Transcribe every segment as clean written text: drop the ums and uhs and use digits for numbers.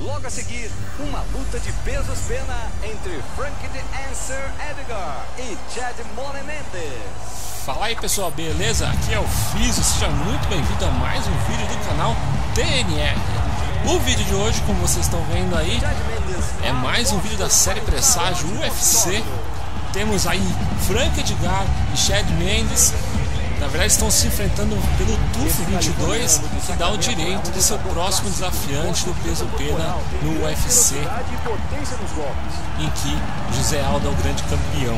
Logo a seguir, uma luta de pesos pena entre Frank the Answer Edgar e Chad Money Mendes. Fala aí pessoal, beleza? Aqui é o Fizio, seja muito bem-vindo a mais um vídeo do canal TNR. O vídeo de hoje, como vocês estão vendo aí, é mais um vídeo da série Presságio UFC. Temos aí Frank Edgar e Chad Mendes. Na verdade estão se enfrentando pelo TUF 22, que dá o direito de ser o próximo desafiante do peso pena no UFC, em que José Aldo é o grande campeão.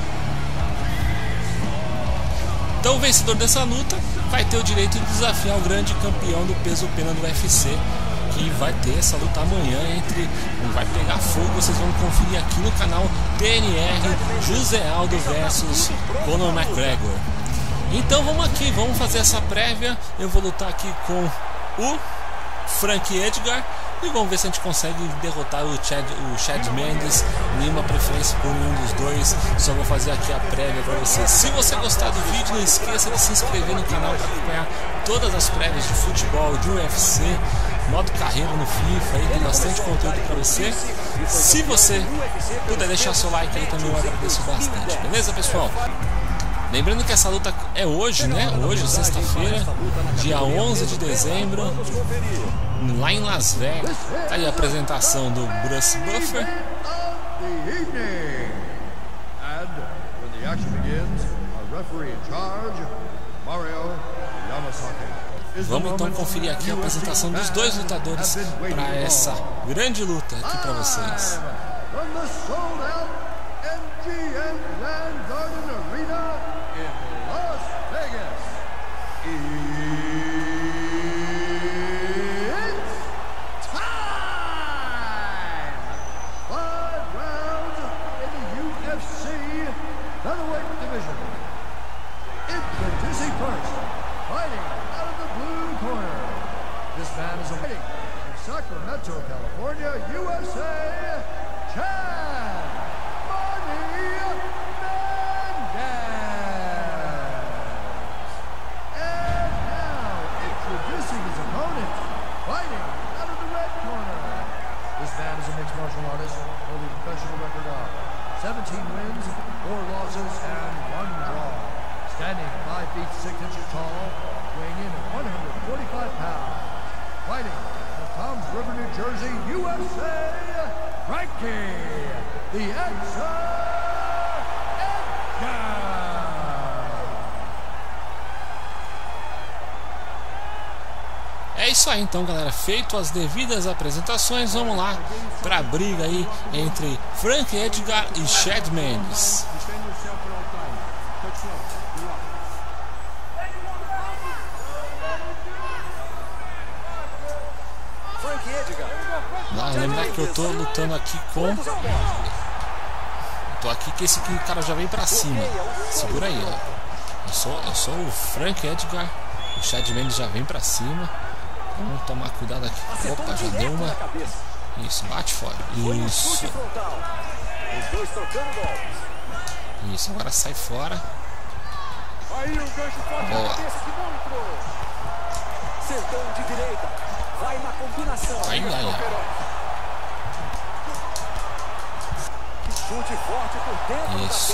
Então o vencedor dessa luta vai ter o direito de desafiar o grande campeão do peso pena do UFC, que vai ter essa luta amanhã entre... vai pegar fogo, vocês vão conferir aqui no canal TNR, José Aldo versus Conor McGregor. Então vamos aqui, vamos fazer essa prévia. Eu vou lutar aqui com o Frank Edgar e vamos ver se a gente consegue derrotar o Chad Mendes. Nenhuma preferência por nenhum dos dois, só vou fazer aqui a prévia para vocês. Se você gostar do vídeo, não esqueça de se inscrever no canal para acompanhar todas as prévias de futebol, de UFC, modo carreira no FIFA, aí tem bastante conteúdo para você. Se você puder deixar seu like aí também, eu agradeço bastante, beleza pessoal? Lembrando que essa luta é hoje, né? Hoje, sexta-feira, dia 11 de dezembro, lá em Las Vegas. Tá aí a apresentação do Bruce Buffer. Vamos então conferir aqui a apresentação dos dois lutadores para essa grande luta aqui para vocês. Sacramento, California, USA, Chad Money Mendes. And now, introducing his opponent, fighting out of the red corner. This man is a mixed martial artist, holding a professional record of 17 wins, 4 losses, and 1 draw. Standing 5 feet 6 inches tall, weighing in at 145 pounds. Fighting Toms River, New Jersey, USA, Frankie the Answer Edgar. É isso aí então, galera, feito as devidas apresentações, vamos lá para a briga aí entre Frank Edgar e Chad Mendes. Lembrar que eu tô lutando aqui com... tô aqui que esse cara já vem pra cima. Segura aí, ó. Eu sou o Frank Edgar. O Chad Mendes já vem pra cima. Vamos tomar cuidado aqui. Opa, já deu uma... Isso, bate fora. Isso. Isso, agora sai fora. Boa. Aí, aí, ó. Isso.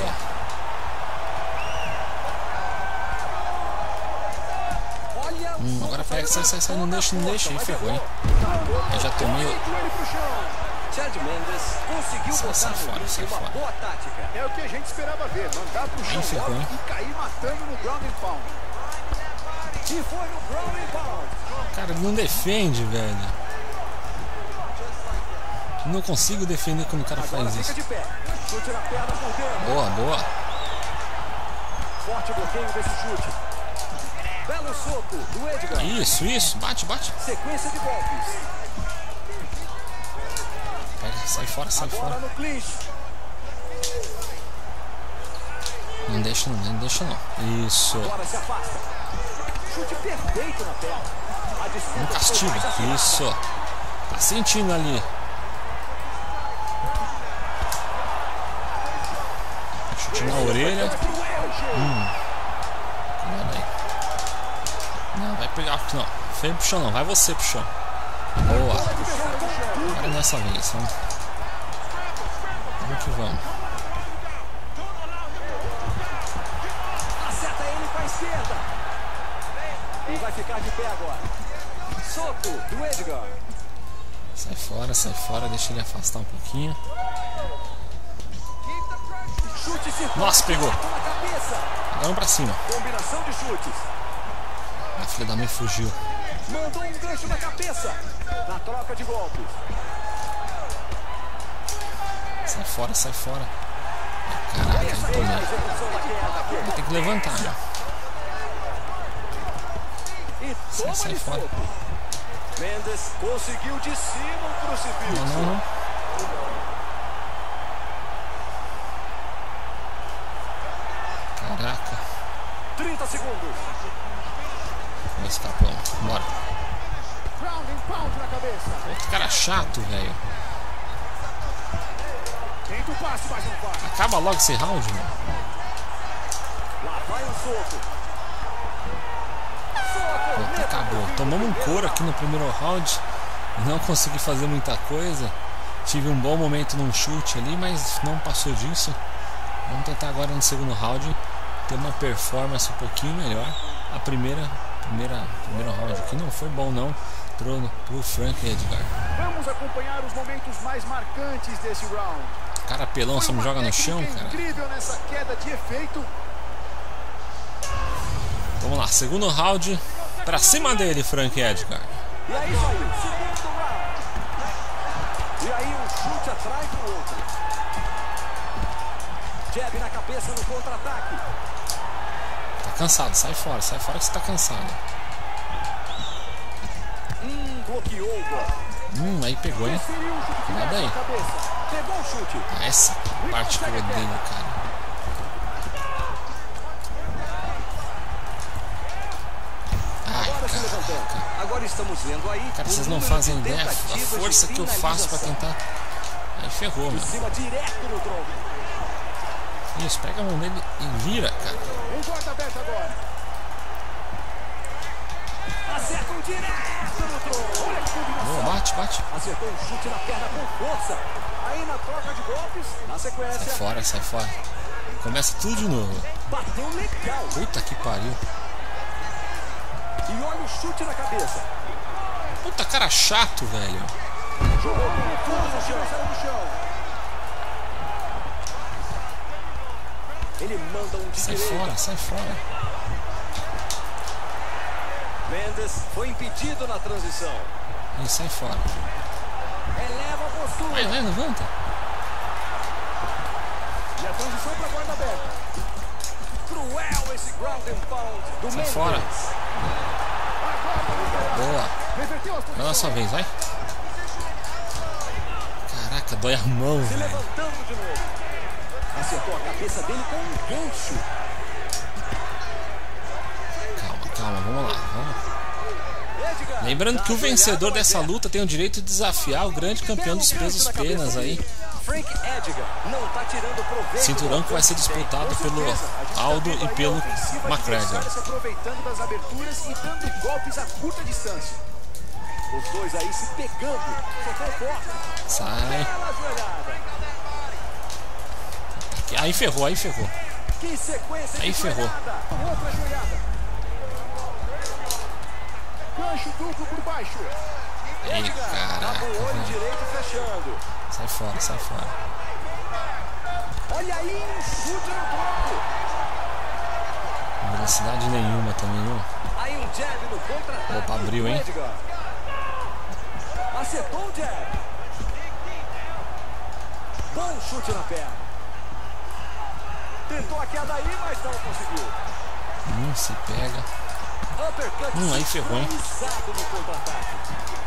Agora pega, sai, não deixa, aí ferrou, hein? Aí já tomei. Sai fora. É o que a gente esperava ver, mandar pro chão ferrou, hein? e cair matando no ground and pound. E foi no ground and pound. Cara, ele não defende, velho. Não consigo defender quando o cara faz isso. Boa, boa. Forte bloqueio desse chute. Belo soco do Edgar. Isso, bate. Sequência de golpes. Pega, sai fora. No clinch. Não deixa não. Isso. Agora se afasta. Chute perfeito na tela. Um castigo. Isso. Tá sentindo ali. Chute na orelha. Não, vai pegar. Não, vem pro chão não. Vai você pro chão. Boa. Agora é nossa vez, vamos. Vamos que vamos. Acerta ele com a esquerda. E vai ficar de pé agora. Soco do Edgar. Sai fora, deixa ele afastar um pouquinho. Chute circular. Nossa, pegou. Na cabeça. Agora vamos pra cima. Combinação de chutes. A filha da mãe fugiu. Mandou um gancho na cabeça. Na troca de golpes. Sai fora. Caraca, Essa ele é a tomou. execução da queda. Tem que levantar, né? E toma Sai de fora. soco. Mendes conseguiu de cima o crucifixo. Não. Caraca. 30 segundos. Vai escapando. Bora. Ground and pound na cabeça. Outro cara chato, velho. Tenta o passe, mas não vai. Acaba logo esse round, mano. Lá vai o soco. Pronto, acabou. Tomamos um couro aqui no primeiro round. Não consegui fazer muita coisa. Tive um bom momento num chute ali, mas não passou disso. Vamos tentar agora no segundo round ter uma performance um pouquinho melhor. A primeiro round aqui não foi bom não pro Frank Edgar. Vamos acompanhar os momentos mais marcantes desse round. Cara pelão, só me joga no chão, cara. Incrível nessa queda de efeito. Vamos lá, segundo round. Pra cima dele, Frank Edgar. E aí saiu, segundo round. E aí um chute atrás do outro. Jab na cabeça no contra-ataque. Tá cansado, sai fora que você tá cansado. Bloqueou o golpe. Aí pegou, hein? Preferiu o chute Cuidado direto aí. na cabeça. Pegou o chute. Essa parte que eu odeio, cara. Ai, Agora se levantando. caraca. Agora estamos vendo aí. Cara, o vocês não número fazem de ideia a tentativas de força que eu faço pra finalização. tentar. Aí ferrou, Em meu. cima direto no tronco. Isso, pega a mão dele e vira, cara. Um corta aberto agora. Acertam direto no tronco. Olha que combinação. Boa, bate. Acertou um chute na perna com força. Aí na troca de golpes, na sequência. Sai fora. Começa tudo de novo. Bateu legal. Puta que pariu. E olha o chute na cabeça. Puta cara chato, velho. Jogou com tudo no chão. Saiu do chão. Ele manda um de direita. Sai fora. Mendes foi impedido na transição. Aí, sai fora. Eleva a postura. Vai, levanta. E a transição para a guarda aberta. Cruel esse ground and pound do Sai Mendes. fora. Boa. Reverteu as É a nossa posições. vez, vai. Caraca, dói a mão, Se velho. levantando de novo. Acertou a cabeça dele com um gancho. Calma, vamos lá. Edgar. Lembrando que o vencedor dessa luta tem o direito de desafiar o grande campeão dos pesos penas aí. Frank Edgar não tá tirando proveito. Cinturão que vai ser disputado pelo Aldo e pelo McGregor. Se aproveitando das aberturas e dando golpes a curta distância. Os dois aí se pegando. Socou forte. Sai. Bela joelhada. Aí ferrou. Que sequência Aí de ferrou. joelhada. Outra joelhada. Gancho duplo por baixo. Ei, Edgar, caraca, tava o olho velho. direito fechando. Sai fora. Olha aí, um chute no tronco. Velocidade nenhuma também, ó. Aí um jab no contra-ataque. Opa, abriu, hein? Edgar. Acertou o jab. Bom chute na perna. Tentou a queda aí, mas não conseguiu. Se pega. Uppercut Aí ferrou, hein? sincronizado no contra-ataque.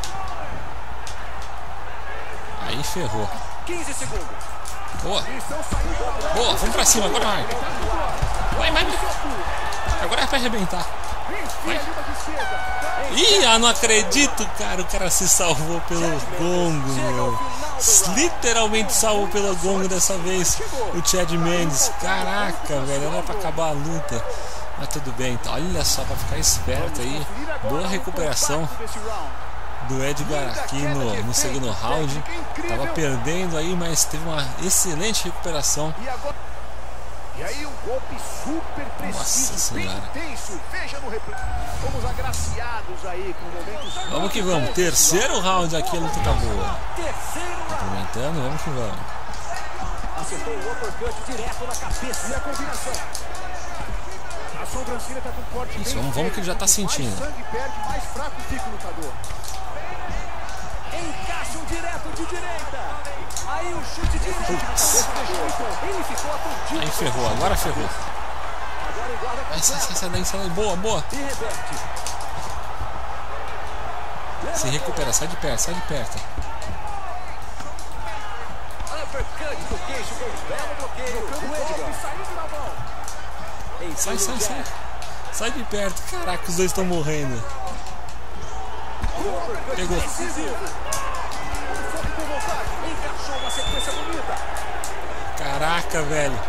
Aí ferrou. 15 segundos. Boa. Estão saindo. Boa, vamos pra cima agora, vai. Vai. Agora é pra arrebentar. Vai. Ih, não acredito, cara. O cara se salvou pelo gongo, meu. Literalmente salvou pelo gongo dessa vez. O Chad Mendes. Caraca, velho. Era pra acabar a luta. Mas tudo bem, então. Olha só, pra ficar esperto aí. Boa recuperação do Edgar aqui no segundo round. Tava perdendo aí, mas teve uma excelente recuperação. E aí um golpe super preciso, bem intenso. Veja no replay. Fomos agraciados aí com momentos. Vamos que vamos. Terceiro round aqui, a luta tá boa. Aumentando, vamos que vamos. Acertou o uppercut direto na cabeça. E a combinação. A sobrancelha tá com corte. Isso, vamos que ele já tá sentindo. Mais sangue perde, mais fraco fica o lutador. Encaixa um direto de direita. Aí o chute direto. Ele ficou atendido. Aí ferrou, agora ferrou. Agora ele guarda. Sai daí, sai daí. Boa, boa. E reverte. Se recupera, sai de perto, sai de perto. Uppercut do queixo com um belo bloqueio. O Edgar saindo na mão. Sai, sai, sai. Sai de perto. Caraca, os dois estão morrendo. Pegou. Encaixou uma sequência bonita. Caraca, velho.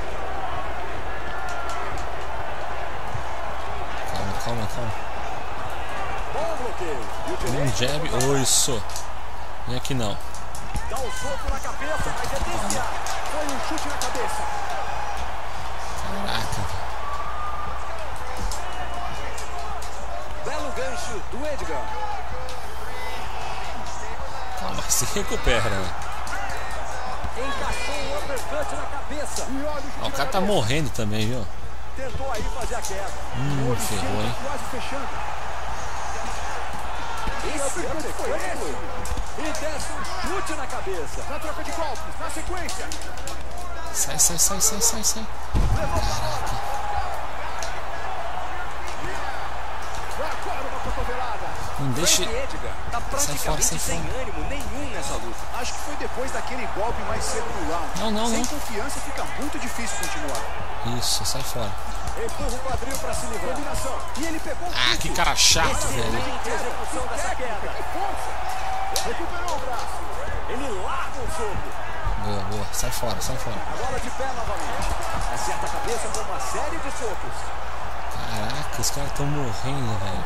Calma, calma, calma. Bom bloqueio. Um jab. Oh, isso. Vem aqui não. Dá um soco na cabeça, mas é desviado. Foi um chute na cabeça. Caraca. Belo gancho do Edgar. Calma, se recupera. Encaixou um uppercut na cabeça. Ó, o cara tá morrendo também, viu? Tentou aí fazer a queda. Ferrou, hein? Quase fechando. Esse uppercut foi esse. E desce um chute na cabeça. Na troca de golpes, na sequência. Sai, sai, sai, sai, sai, sai. Caraca. Agora uma cotovelada. Não deixe. Edgar tá praticamente sai sem fora. ânimo nenhum nessa luta. Acho que foi depois daquele golpe mais cedo no round. Não. Sem confiança fica muito difícil continuar. Isso, sai fora. Empurra o quadril pra se livrar. Combinação. E ele pegou o Ah, que cara chato, velho. Excelente execução dessa queda. Que força. Recuperou o braço. Ele larga o soco. Boa, boa. Sai fora, sai fora. Bola de pé novamente. Acerta a cabeça com uma série de socos. Caraca, os caras estão morrendo, velho.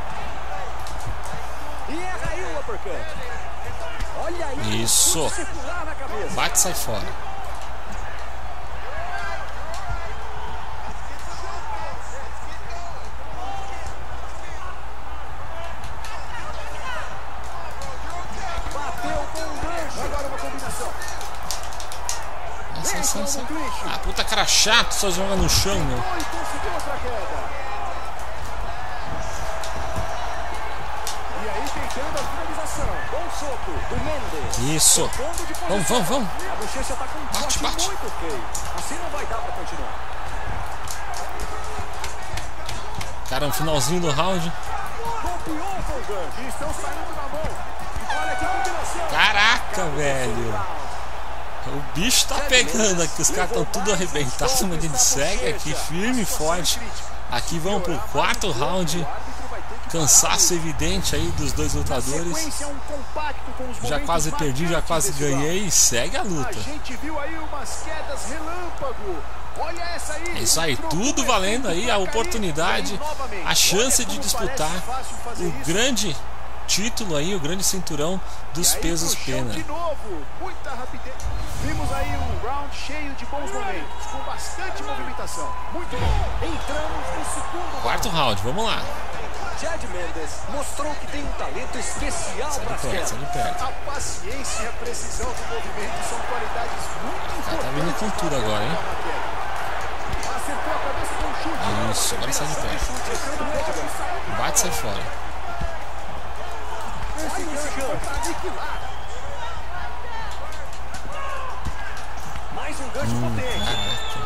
E erra aí o uppercut. Olha aí. Isso. Chute circular na cabeça. Bate e sai fora. Bateu com um gancho. Agora uma combinação. Sai, sai, sai. Ah, puta cara chato, só joga no chão, meu. E conseguiu outra queda. E aí tentando a finalização. Bom soco do Mendes. Isso. Ponto de Vamos, posição. vamos, vamos. A bochecha tá com um Bate, corte bate. muito feio. Assim não vai dar pra continuar. Cara, no finalzinho do round. Golpeou com o gancho. E estão saindo na mão. Olha que combinação. Caraca, velho. O bicho tá pegando aqui. Os caras estão tudo arrebentados, mas ele segue aqui firme e forte. Aqui vamos pro quarto round. Cansaço evidente aí dos dois lutadores. Sequência, um compacto com os Já momentos quase perdi, já marcantes quase desse ganhei e segue a round. luta. A gente viu aí umas quedas relâmpago. Olha essa aí. É isso aí, tudo valendo aí a oportunidade, a chance de disputar o grande título aí, o grande cinturão dos pesos pena. De novo, muita rapidez. Vimos aí um round cheio de bons momentos, com bastante movimentação. Muito bom. Entramos no segundo. Quarto round, vamos lá. Chad Mendes mostrou que tem um talento especial Sai para as de perto, quedas. sai de perto. A paciência e a precisão do movimento são qualidades muito Tá importantes. vindo com tudo agora, hein? Acertou a cabeça com um chute. Isso, agora sai de perto. Bate e sai fora. Esse gancho foi pra aniquilar. Mais um gancho potente. Caraca.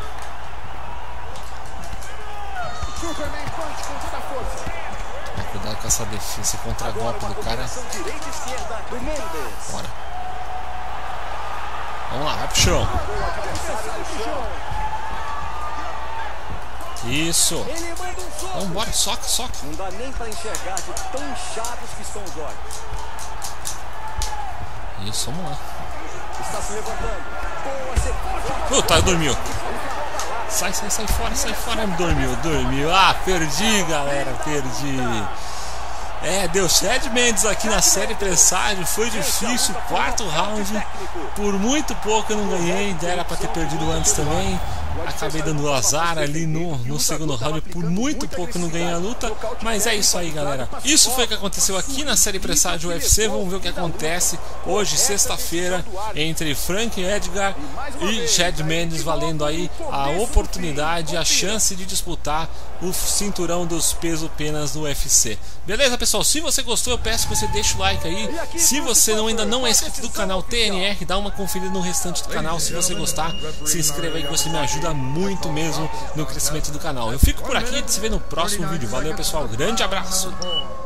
Superman punch com toda a força. Cuidado com essa defesa, esse contra-golpe do cara. Combinação direita e esquerda do Mendes. Bora. Vamos lá, vai pro chão. O adversário no chão. Isso. Ele manda um soco. Vamos embora, soca, soca. Não dá nem para enxergar de tão inchados que estão os olhos. Isso, vamos lá. Está se levantando. Boa sequência. Puta, dormiu. Sai, sai, sai fora, sai fora. Dormiu. Ah, perdi, galera, perdi. deu Chad Mendes aqui na série presságio, foi difícil, quarto round, por muito pouco eu não ganhei, era pra ter perdido antes também, acabei dando azar ali no segundo round, por muito pouco eu não ganhei a luta, mas é isso aí, galera, isso foi o que aconteceu aqui na série presságio UFC. Vamos ver o que acontece hoje, sexta-feira, entre Frank Edgar e Chad Mendes, valendo aí a oportunidade, a chance de disputar o cinturão dos peso-penas no UFC. Beleza, pessoal? Se você gostou, eu peço que você deixe o like aí. Se você ainda não é inscrito do canal TNR, dá uma conferida no restante do canal. Se você gostar, se inscreva aí que você me ajuda muito mesmo no crescimento do canal. Eu fico por aqui, se vê no próximo vídeo. Valeu, pessoal, grande abraço!